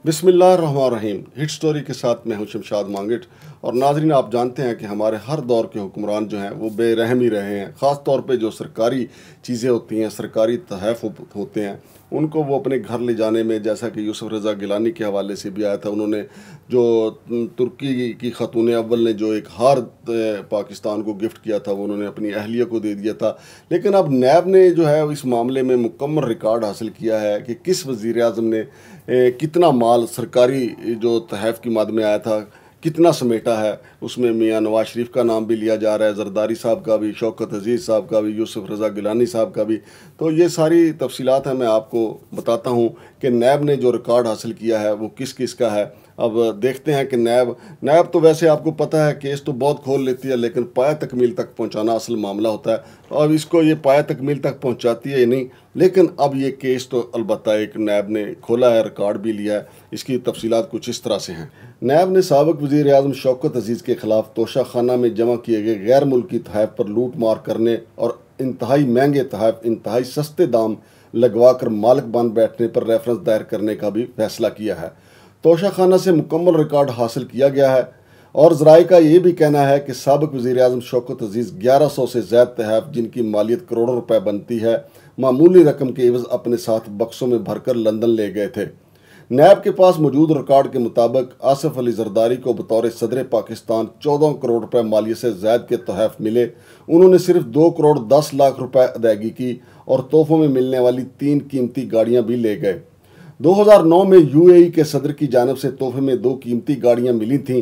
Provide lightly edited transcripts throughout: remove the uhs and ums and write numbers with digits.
बिस्मिल्लाहिर्रहमानिर्रहीम। Hit story के साथ मैं हूं शमशाद मांगिट। और नाजरीन, आप जानते हैं कि हमारे हर दौर के हुक्मरान जो हैं वो बेरहम ही रहे हैं। ख़ास तौर पे जो सरकारी चीज़ें होती हैं, सरकारी तहफ़ होते हैं, उनको वो अपने घर ले जाने में, जैसा कि यूसुफ रज़ा गिलानी के हवाले से भी आया था, उन्होंने जो तुर्की की ख़ातून अव्वल ने जो एक हार पाकिस्तान को गिफ्ट किया था, वो उन्होंने अपनी अहलिया को दे दिया था। लेकिन अब नैब ने जो है इस मामले में मुकम्मल रिकॉर्ड हासिल किया है कि किस वज़ीर आज़म ने कितना माल सरकारी जो तहफ़ की मद में आया था कितना समेटा है। उसमें मियाँ नवाज शरीफ का नाम भी लिया जा रहा है, जरदारी साहब का भी, शौकत अजीज़ साहब का भी, यूसुफ रज़ा गिलानी साहब का भी। तो ये सारी तफसीलात हैं, मैं आपको बताता हूँ कि नैब ने जो रिकॉर्ड हासिल किया है वो किस किस का है। अब देखते हैं कि नैब तो वैसे आपको पता है केस तो बहुत खोल लेती है, लेकिन पाया तकमील तक पहुँचाना असल मामला होता है। अब इसको ये पाया तकमील तक पहुँचाती है नहीं, लेकिन अब ये केस तो अलबत्ता एक नैब ने खोला है, रिकॉर्ड भी लिया है। इसकी तफसीलात कुछ इस तरह से हैं। नैब ने साबिक़ वज़ीर आज़म शौकत अजीज़ के ख़िलाफ़ तोशाखाना में जमा किए गए गैर मुल्की तहफ़ पर लूट मार करने और इंतहाई महंगे तहफ़ इंतहाई सस्ते दाम लगवा कर मालिक बन बैठने पर रेफरेंस दायर करने का भी फैसला किया है। तोशाखाना से मुकम्मल रिकॉर्ड हासिल किया गया है और ज़राए का ये भी कहना है कि साबिक़ वज़ीर आज़म शौकत अजीज़ 1100 से ज़्यादा तहफ़, जिनकी मालियत करोड़ों रुपए बनती है, मामूली रकम के एवज़ अपने साथ बक्सों में भरकर लंदन ले गए थे। नैब के पास मौजूद रिकॉर्ड के मुताबिक आसिफ अली जरदारी को बतौर सदर पाकिस्तान 14 करोड़ रुपए मालियत से ज़्यादा के तहफ़ मिले। उन्होंने सिर्फ 2 करोड़ 10 लाख रुपए अदायगी की और तोहफ़ों में मिलने वाली 3 कीमती गाड़ियाँ भी ले गए। 2009 में यूएई के सदर की जानिब से तोहफे में 2 कीमती गाड़ियाँ मिली थीं,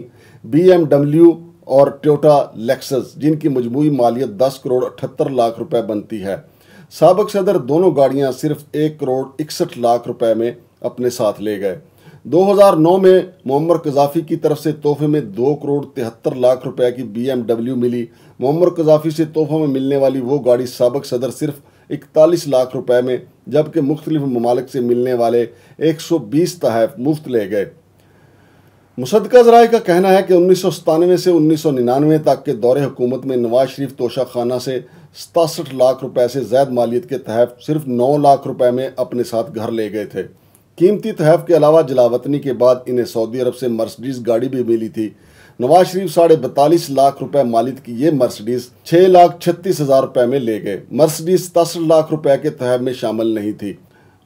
BMW और टोयोटा लेक्सस, जिनकी मजमूई मालियत 10 करोड़ 78 लाख रुपए बनती है। साबिक़ सदर दोनों गाड़ियाँ सिर्फ 1 करोड़ 61 लाख रुपए में अपने साथ ले गए। 2009 में मोहम्मद कज़ाफ़ी की तरफ से तोहफे में 2 करोड़ 73 लाख रुपए की BMW मिली। मोहम्मद कज़ाफ़ी से तोहफों में मिलने वाली वो गाड़ी साबिक़ सदर सिर्फ 41 लाख रुपए में, जबकि मुख्तलिफ ममालिक से मिलने वाले 120 तहफ़ मुफ्त ले गए। मुसद्दक़ा ज़राए का कहना है कि 1997 से 1999 तक के दौरे हुकूमत में नवाज शरीफ तोशाखाना से 67 लाख रुपए से ज़्यादा मालियत के तहफ़ सिर्फ 9 लाख रुपए में अपने साथ घर ले गए थे। कीमती तहफ़ के अलावा जलावतनी के बाद इन्हें सऊदी अरब से मर्सिडीज़ गाड़ी भी मिली थी। नवाज शरीफ 42.5 लाख रुपए मालियत की ये मर्सिडीज़ 6,36,000 रुपए में ले गए। मर्सिडीज़ 67 लाख रुपए के तहफ़ में शामिल नहीं थी।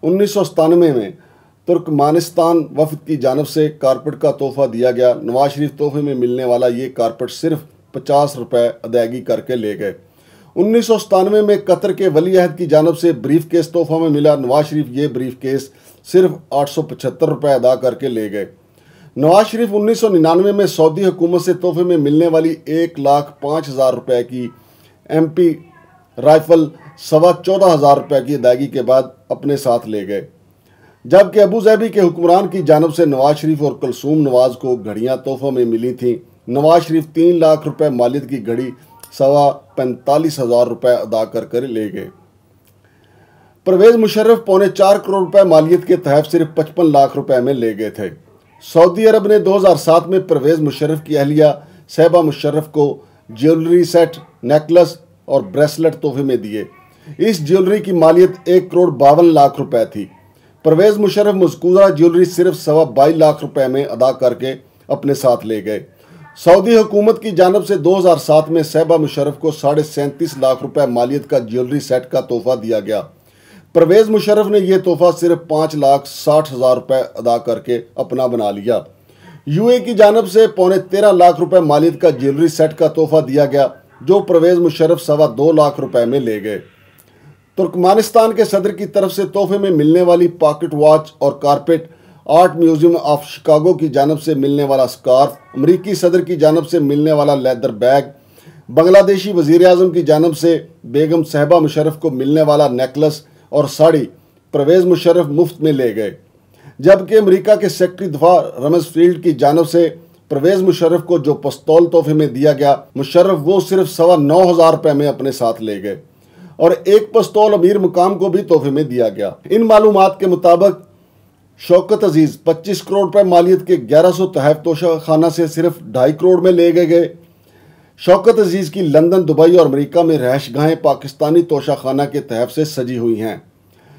1997 में तुर्कमानिस्तान वफद की जानब से कारपेट का तोहफा दिया गया। नवाज शरीफ तोहफे में मिलने वाला ये कारपेट सिर्फ 50 रुपए अदायगी करके ले गए। 1997 में कतर के वली अहद की जानब से ब्रीफ केस तोहफा में मिला। नवाज शरीफ ये ब्रीफ केस सिर्फ 875 रुपए अदा करके ले गए। नवाज शरीफ 1999 में सऊदी हुकूमत से तोहफे में मिलने वाली 1,05,000 रुपए की MP राइफल 14,500 रुपए की अदायगी के बाद अपने साथ ले गए। जबकि अबू ज़ैबी के हुक्मरान की जानब से नवाज शरीफ और कुलसूम नवाज को घड़ियाँ तोहफों में मिली थीं। नवाज शरीफ 3 लाख रुपए मालियत की घड़ी 45,000 रुपए अदा कर ले गए। परवेज़ मुशर्रफ 3.25 करोड़ रुपए मालियत के तहफ़ सिर्फ 55 लाख रुपए में ले गए थे। सऊदी अरब ने 2007 में परवेज़ मुशर्रफ की अहलिया शहबा मुशर्रफ को ज्वेलरी सेट, नेकलेस और ब्रेसलेट तोहफे में दिए। इस ज्वेलरी की मालियत 1 करोड़ 52 लाख रुपए थी। परवेज़ मुशर्रफ मज़कूरा ज्वेलरी सिर्फ 22 लाख रुपए में अदा करके अपने साथ ले गए। सऊदी हुकूमत की जानब से 2007 में शहबा मुशर्रफ को 37.5 लाख रुपए मालियत का ज्वेलरी सेट का तोहफा दिया गया। परवेज़ मुशर्रफ ने यह तोहफा सिर्फ 5,60,000 रुपए अदा करके अपना बना लिया। यूए की जानब से 13.25 लाख रुपए मालियत का ज्वेलरी सेट का तोहफा दिया गया, जो परवेज़ मुशर्रफ 2.25 लाख रुपए में ले गए। तुर्कमानिस्तान के सदर की तरफ से तोहफे में मिलने वाली पॉकेट वॉच और carpet, art museum of Chicago की जानब से मिलने वाला स्कार्फ, अमरीकी सदर की जानब से मिलने वाला लेदर बैग, बांग्लादेशी वज़ीर आज़म की जानब से बेगम शहबा मुशर्रफ को मिलने वाला नेकलेस और साड़ी परवेज़ मुशर्रफ मुफ्त में ले गए। जबकि अमरीका के सेक्रेटरी दफा रमसफील्ड की जानब से परवेज़ मुशर्रफ को जो पिस्तौल तोहफे में दिया गया, मुशर्रफ वो सिर्फ 9,500 रुपए में अपने साथ ले गए और एक पिस्तौल अमीर मुकाम को भी तोहफे में दिया गया। इन मालूमात के मुताबिक शौकत अजीज़ 25 करोड़ रुपए मालियत के 1100 तहफ़ तोशाखाना से सिर्फ 2.5 करोड़ में ले गए। शौकत अजीज़ की लंदन, दुबई और अमेरिका में रहशगाहें पाकिस्तानी तोशाखाना के तहफ़ से सजी हुई हैं।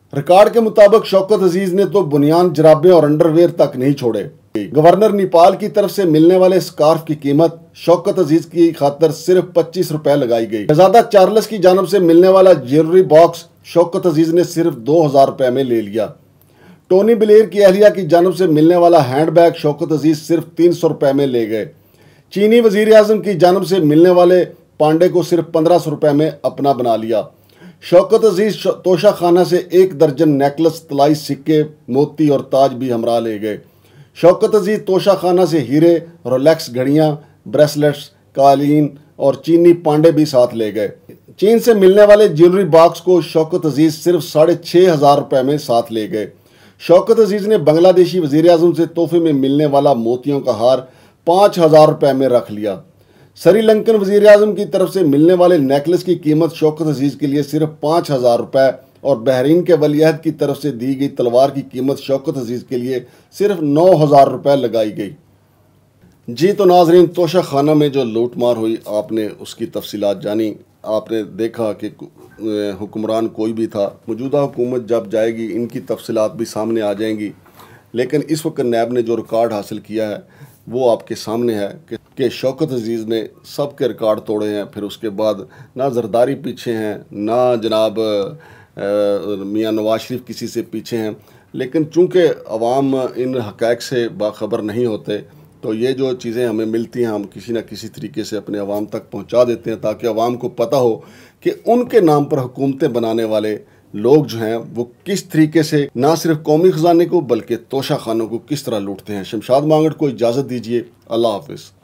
रिकॉर्ड के मुताबिक शौकत अजीज ने तो बुनियान, जराबे और अंडरवेयर तक नहीं छोड़े। गवर्नर नेपाल की तरफ से मिलने वाले स्कार्फ की कीमत शौकत अजीज की खातर सिर्फ 25 रुपए लगाई गई। शहजादा चार्ल्स की जानब से मिलने वाला ज्वेलरी बॉक्स शौकत अजीज ने सिर्फ 2000 रुपए में ले लिया। टोनी ब्लेयर की अहलिया की जानब से मिलने वाला हैंडबैग शौकत अजीज सिर्फ 300 रुपए में ले गए। चीनी वजीर आजम की जानब से मिलने वाले पांडे को सिर्फ 1500 रुपए में अपना बना लिया। शौकत अजीज तोशाखाना से 1 दर्जन नेकलेस, तलाई, सिक्के, मोती और ताज भी हमरा ले गए। शौकत अजीज तोशाखाना से हीरे, रोलेक्स घड़ियां, ब्रेसलेट्स, कालीन और चीनी पांडे भी साथ ले गए। चीन से मिलने वाले ज्वेलरी बॉक्स को शौकत अजीज सिर्फ 6500 रुपए में साथ ले गए। शौकत अजीज ने बांग्लादेशी वजीर आजम से तोहफे में मिलने वाला मोतियों का हार 5000 रुपए में रख लिया। श्रीलंकन वजीर आजम की तरफ से मिलने वाले नेकलेस की कीमत शौकत अजीज के लिए सिर्फ 5000 रुपए और बहरीन के वलीअहद की तरफ से दी गई तलवार की कीमत शौकत अजीज के लिए सिर्फ 9000 रुपए लगाई गई। जी तो नाजरीन, तोशाखाना में जो लूटमार हुई आपने उसकी तफसीलात जानी। आपने देखा कि हुक्मरान कोई भी था। मौजूदा हुकूमत जब जाएगी इनकी तफसीलात भी सामने आ जाएंगी, लेकिन इस वक्त नैब ने जो रिकॉर्ड हासिल किया है वो आपके सामने है कि शौकत अजीज़ ने सब के रिकॉर्ड तोड़े हैं। फिर उसके बाद ना जरदारी पीछे हैं, ना जनाब मियाँ नवाज शरीफ किसी से पीछे हैं, लेकिन चूँकि अवाम इन हक़ाइक़ से बाखबर नहीं होते तो ये जो चीज़ें हमें मिलती हैं हम किसी न किसी तरीके से अपने अवाम तक पहुँचा देते हैं, ताकि अवाम को पता हो कि उनके नाम पर हुकूमतें बनाने वाले लोग जो हैं वो किस तरीके से ना सिर्फ कौमी ख़जाने को बल्कि तोशाखानों को किस तरह लूटते हैं। शमशाद मांगट को इजाज़त दीजिए। अल्लाह हाफ़िज़।